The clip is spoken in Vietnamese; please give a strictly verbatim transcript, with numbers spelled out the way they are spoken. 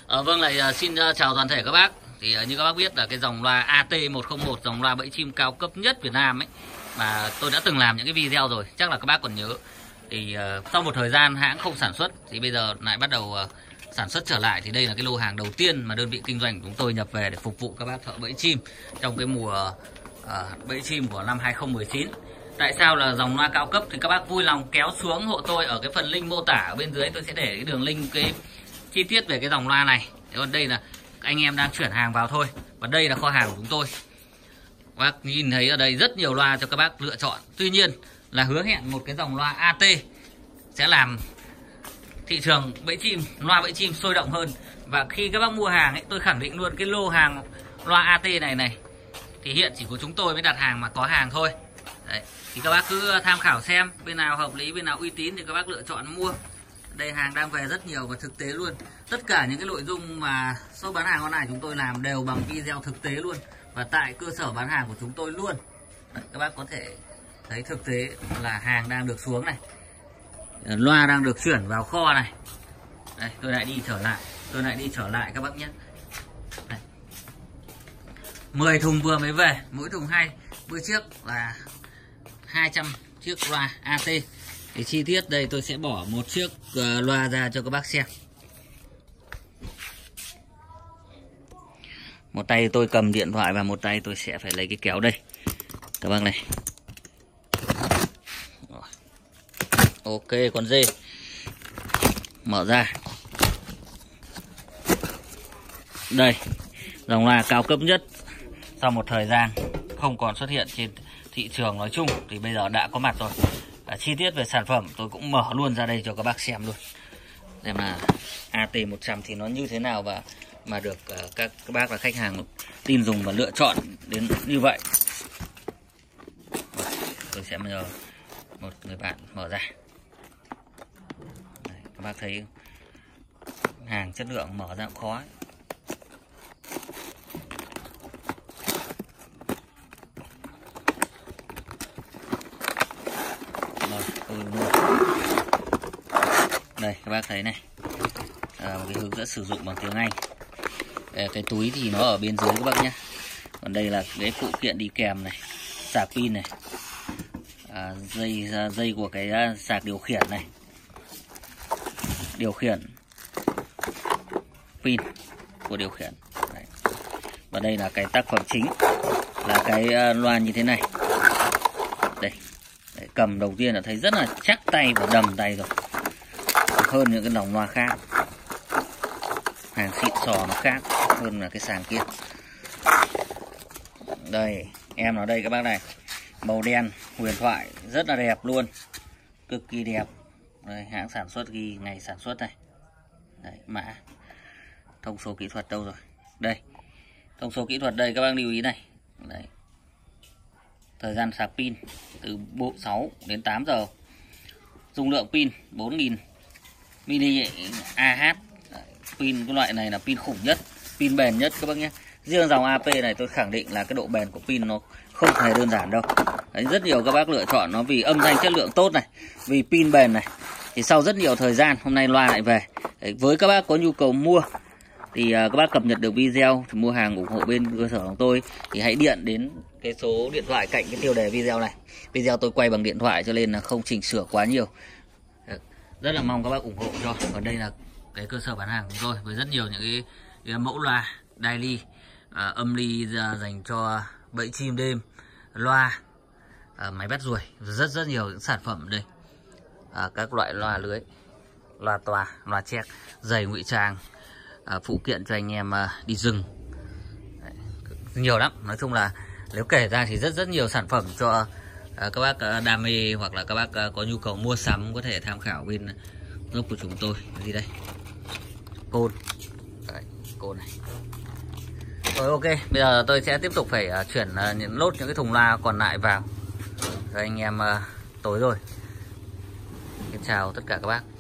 Ờ, vâng lại uh, xin uh, chào toàn thể các bác. Thì uh, như các bác biết là cái dòng loa A T một không một, dòng loa bẫy chim cao cấp nhất Việt Nam ấy, mà tôi đã từng làm những cái video rồi, chắc là các bác còn nhớ. Thì uh, sau một thời gian hãng không sản xuất thì bây giờ lại bắt đầu uh, sản xuất trở lại. Thì đây là cái lô hàng đầu tiên mà đơn vị kinh doanh của chúng tôi nhập về để phục vụ các bác thợ bẫy chim trong cái mùa uh, bẫy chim của năm hai không một chín. Tại sao là dòng loa cao cấp thì các bác vui lòng kéo xuống hộ tôi ở cái phần link mô tả ở bên dưới, tôi sẽ để cái đường link cái chi tiết về cái dòng loa này. Còn đây là anh em đang chuyển hàng vào thôi, và đây là kho hàng của chúng tôi. Các bác nhìn thấy ở đây rất nhiều loa cho các bác lựa chọn. Tuy nhiên là hứa hẹn một cái dòng loa A T sẽ làm thị trường bẫy chim, loa bẫy chim sôi động hơn. Và khi các bác mua hàng ấy, tôi khẳng định luôn cái lô hàng loa A T này này thì hiện chỉ có chúng tôi mới đặt hàng mà có hàng thôi. Đấy, thì các bác cứ tham khảo xem bên nào hợp lý, bên nào uy tín thì các bác lựa chọn mua. Đây hàng đang về rất nhiều và thực tế luôn. Tất cả những cái nội dung mà shop bán hàng online chúng tôi làm đều bằng video thực tế luôn, và tại cơ sở bán hàng của chúng tôi luôn. Đấy, các bác có thể thấy thực tế là hàng đang được xuống này, loa đang được chuyển vào kho này. Đây, tôi lại đi trở lại, tôi lại đi trở lại các bác nhé. Đây. mười thùng vừa mới về, mỗi thùng hai mươi chiếc là hai trăm chiếc loa A T. Thì chi tiết đây tôi sẽ bỏ một chiếc uh, loa ra cho các bác xem. Một tay tôi cầm điện thoại và một tay tôi sẽ phải lấy cái kéo đây các bác này. Ok, con dê mở ra. Đây, dòng loa cao cấp nhất sau một thời gian không còn xuất hiện trên thị trường nói chung thì bây giờ đã có mặt rồi. À, chi tiết về sản phẩm tôi cũng mở luôn ra đây cho các bác xem luôn. Đây mà A T một trăm thì nó như thế nào và mà được uh, các, các bác là khách hàng tin dùng và lựa chọn đến như vậy. Tôi sẽ nhờ một người bạn mở ra. Đây, các bác thấy hàng chất lượng mở ra cũng khó ấy. Đây các bác thấy này, à, một cái hướng dẫn sử dụng bằng tiếng Anh. Đây, cái túi thì nó ở bên dưới các bác nhé. Còn đây là cái phụ kiện đi kèm này, sạc pin này, à, dây dây của cái sạc điều khiển này, điều khiển pin của điều khiển. Đấy. Và đây là cái tác phẩm chính là cái loa như thế này. Đây, Đấy, cầm đầu tiên là thấy rất là chắc tay và đầm tay rồi, hơn những cái dòng loa khác. Hàng xịn sò nó khác hơn là cái sàn kia. Đây, em nó đây các bác này, màu đen huyền thoại rất là đẹp luôn, cực kỳ đẹp. Đây, hãng sản xuất ghi ngày sản xuất này. Đấy, mã thông số kỹ thuật đâu rồi? Đây, thông số kỹ thuật đây các bác lưu ý này. Đấy, thời gian sạc pin từ bộ sáu đến tám giờ, dung lượng pin bốn nghìn mi-li-amp. Pin cái loại này là pin khủng nhất, pin bền nhất các bác nhé. Riêng dòng A P này tôi khẳng định là cái độ bền của pin nó không hề đơn giản đâu. Đấy, rất nhiều các bác lựa chọn nó vì âm thanh chất lượng tốt này, vì pin bền này. Thì sau rất nhiều thời gian hôm nay loa lại về. Đấy, với các bác có nhu cầu mua thì uh, các bác cập nhật được video thì mua hàng ủng hộ bên cơ sở của tôi thì hãy điện đến cái số điện thoại cạnh cái tiêu đề video này. Video tôi quay bằng điện thoại cho nên là không chỉnh sửa quá nhiều. Rất là mong các bác ủng hộ cho. Còn đây là cái cơ sở bán hàng của tôi với rất nhiều những cái, cái mẫu loa đai ly, à, âm ly dành cho bẫy chim đêm, loa, à, máy bắt ruồi, rất rất nhiều những sản phẩm ở đây. À, các loại loa lưới, loa tòa, loa chec, giày ngụy trang, à, phụ kiện cho anh em à, đi rừng. Đấy, nhiều lắm. Nói chung là nếu kể ra thì rất rất nhiều sản phẩm cho À, các bác à, đam mê hoặc là các bác à, có nhu cầu mua sắm có thể tham khảo bên group của chúng tôi. Cái gì đây? Côn. Đấy, côn này. Rồi ok, bây giờ tôi sẽ tiếp tục phải à, chuyển à, những lốt những cái thùng loa còn lại vào. Rồi anh em à, tối rồi. Xin chào tất cả các bác.